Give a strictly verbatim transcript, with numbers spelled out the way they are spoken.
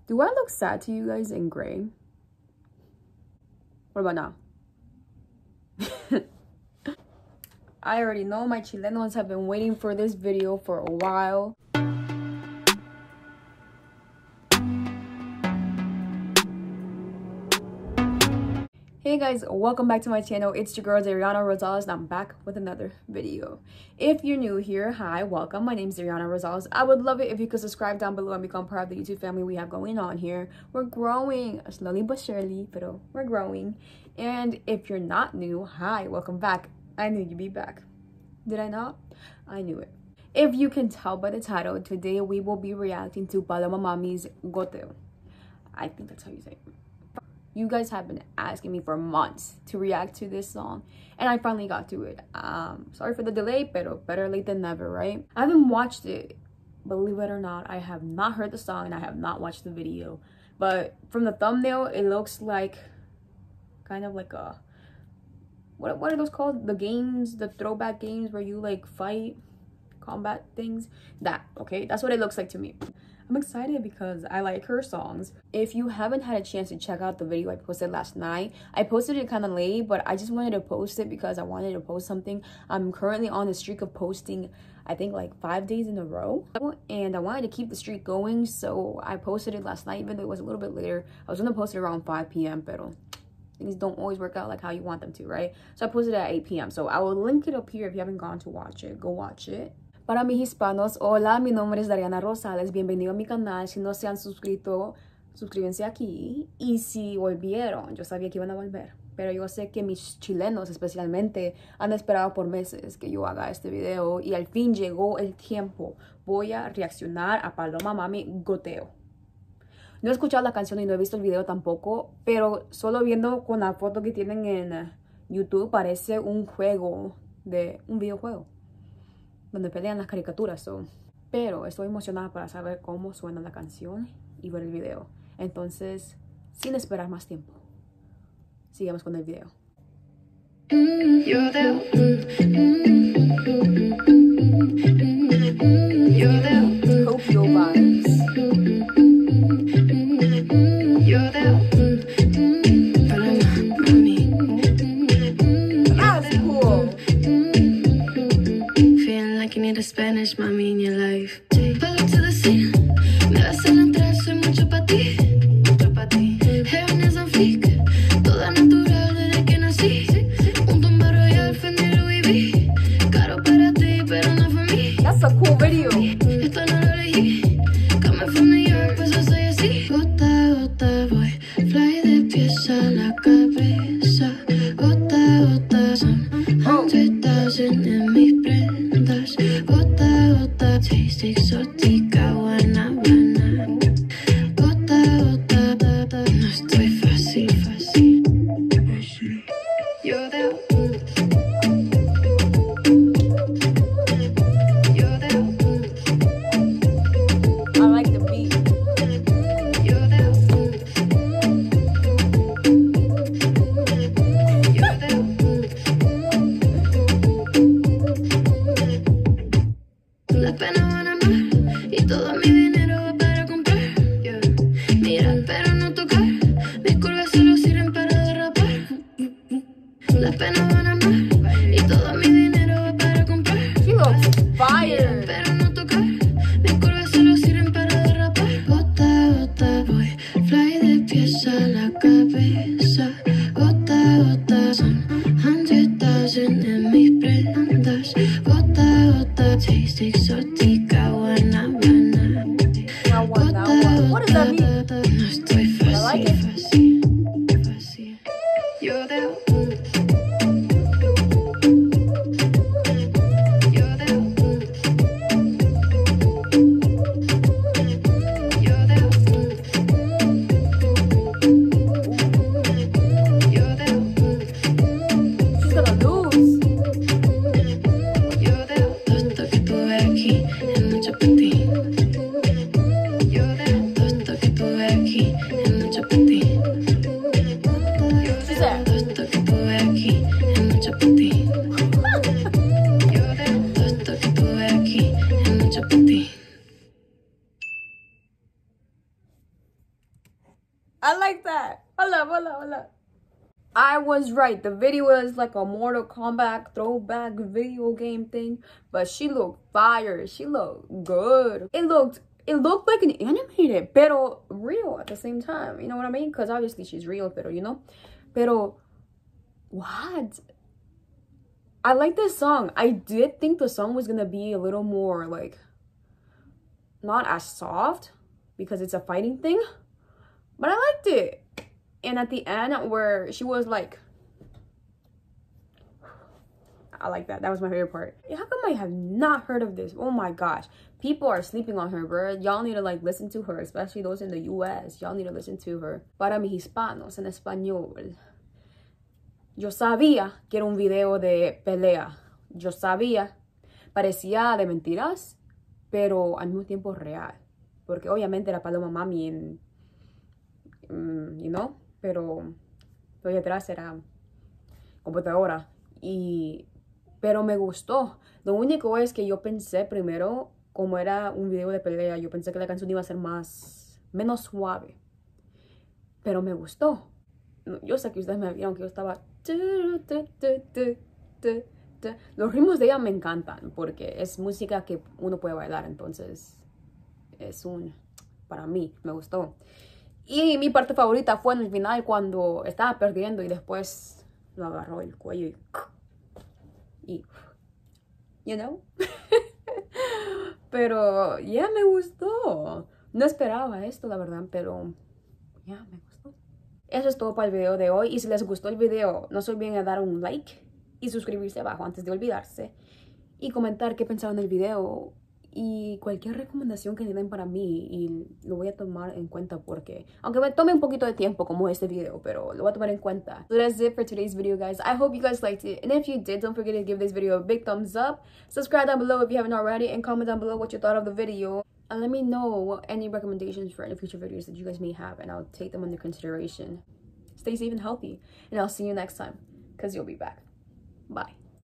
Do I look sad to you guys in gray? What about now? I already know my Chilenos have been waiting for this video for a while. Hey guys, welcome back to my channel. It's your girl Zariana Rosales and I'm back with another video. If you're new here, hi, welcome. My name is Zariana Rosales. I would love it if you could subscribe down below and become part of the YouTube family we have going on here. We're growing slowly but surely, but we're growing. And if you're not new, hi, welcome back. I knew you'd be back. Did I not? I knew it. If you can tell by the title, today we will be reacting to Paloma Mami's Goteo. I think that's how you say it. You guys have been asking me for months to react to this song, and I finally got to it. Um, sorry for the delay, pero better late than never, right? I haven't watched it, believe it or not. I have not heard the song and I have not watched the video. But from the thumbnail, it looks like kind of like a, what, what are those called? The games, the throwback games where you like fight, combat things. That, okay? That's what it looks like to me. I'm excited because I like her songs. If you haven't had a chance to check out the video I posted last night, I posted it kind of late, but I just wanted to post it because I wanted to post something. I'm currently on the streak of posting, I think like five days in a row. And I wanted to keep the streak going, so I posted it last night, even though it was a little bit later. I was gonna post it around five p m, pero things don't always work out like how you want them to, right? So I posted it at eight p m So I will link it up here if you haven't gone to watch it. Go watch it. Para mis hispanos, hola, mi nombre es Zariana Rosales, bienvenido a mi canal. Si no se han suscrito, suscríbanse aquí. Y si volvieron, yo sabía que iban a volver, pero yo sé que mis chilenos especialmente han esperado por meses que yo haga este video y al fin llegó el tiempo. Voy a reaccionar a Paloma Mami Goteo. No he escuchado la canción y no he visto el video tampoco, pero solo viendo con la foto que tienen en YouTube parece un juego, de un videojuego donde pelean las caricaturas. So. Pero estoy emocionada para saber cómo suena la canción y ver el video. Entonces, sin esperar más tiempo, sigamos con el video. Mm, you're there. Mm, mm, you're there. Tokyo vibes. You're there. Spanish, mami, in your life. Pull up to the scene. Me vas a entrar, soy mucho pa' ti. Mucho pa' ti. Heaven is on fleek. Toda natural desde que nací. Un tumba royal, Fendi Louis V. Caro para ti, pero no for me. That's a cool video. Esto no lo elegí. Coming from New York, pues yo soy así. Gota, gota, voy. Fly de pies a la cabeza. Gota, gota, son hundred thousand en mis prendas. Gota, gota, taste exótica, buena, buena. Gota, gota, gota, no estoy fácil, fácil. You're there. You're there. I like the beat. You're there. You're there. Las penas van a amar y todo mi dinero va para comprar. Yeah. Mirar pero no tocar, mis curvas solo sirven para derrapar. Las penas van a amar y todo mi dinero va para comprar. She looks fire. Mirar pero no tocar, mis curvas solo sirven para derrapar. Gota, gota, voy, fly de pies a la cabeza. Gota, gota, son hundred thousand en mis prendas. Gota, gota, taste exótica, buena, buena. I like that. Hold up, hold up, hold up. I was right. The video was like a Mortal Kombat throwback video game thing, but she looked fire. She looked good. It looked it looked like an animated, pero real at the same time. You know what I mean? Because obviously she's real, pero you know, pero what? I like this song. I did think the song was gonna be a little more like not as soft because it's a fighting thing, but I liked it. And at the end where she was like, I like that. That was my favorite part. How come I have not heard of this? Oh my gosh. People are sleeping on her, bro. Y'all need to like listen to her, especially those in the U S. Y'all need to listen to her. Para mis hispanos en español. Yo sabía que era un video de pelea. Yo sabía. Parecía de mentiras, pero al mismo tiempo real. Porque obviamente era Paloma Mami en, um, you know, pero lo detrás era computadora. Y, pero me gustó. Lo único es que yo pensé primero, como era un video de pelea, yo pensé que la canción iba a ser más, menos suave. Pero me gustó. Yo sé que ustedes me vieron que yo estaba... Los ritmos de ella me encantan porque es música que uno puede bailar, entonces es un... para mí, me gustó. Y mi parte favorita fue en el final cuando estaba perdiendo y después lo agarró el cuello y... y you know. Pero ya yeah, me gustó. No esperaba esto, la verdad, pero ya yeah, me gustó. Eso es todo para el video de hoy. Y si les gustó el video, no se olviden de dar un like y suscribirse abajo antes de olvidarse. Y comentar qué pensaron del video y cualquier recomendación que den para mí. Y lo voy a tomar en cuenta porque, aunque me tome un poquito de tiempo como este video, pero lo voy a tomar en cuenta. So that's it for today's video, guys. I hope you guys liked it. And if you did, don't forget to give this video a big thumbs up. Subscribe down below if you haven't already. And comment down below what you thought of the video. And let me know any recommendations for any future videos that you guys may have. And I'll take them under consideration. Stay safe and healthy. And I'll see you next time. Because you'll be back. Bye.